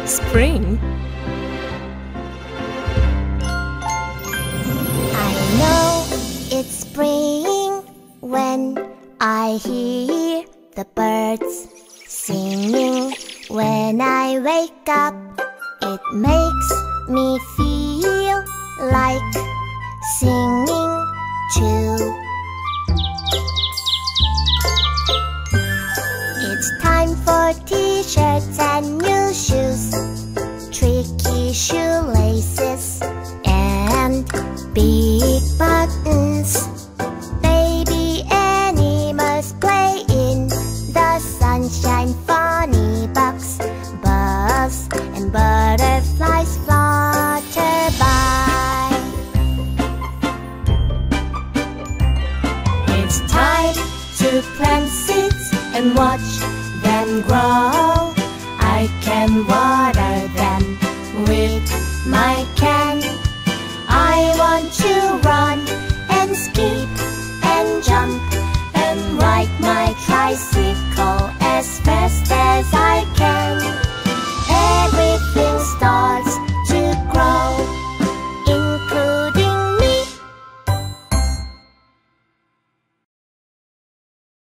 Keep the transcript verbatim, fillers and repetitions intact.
Spring. I know it's spring when I hear the birds singing. When I wake up, it makes me feel like singing too. It's time for t-shirts and new shoes, tricky shoelaces and big buttons. Baby animals play in the sunshine. Funny bugs buzz and butterflies flutter by. It's time to plant seeds and watch them grow. I can water them with my can. I want to run and skip and jump and ride my tricycle as fast as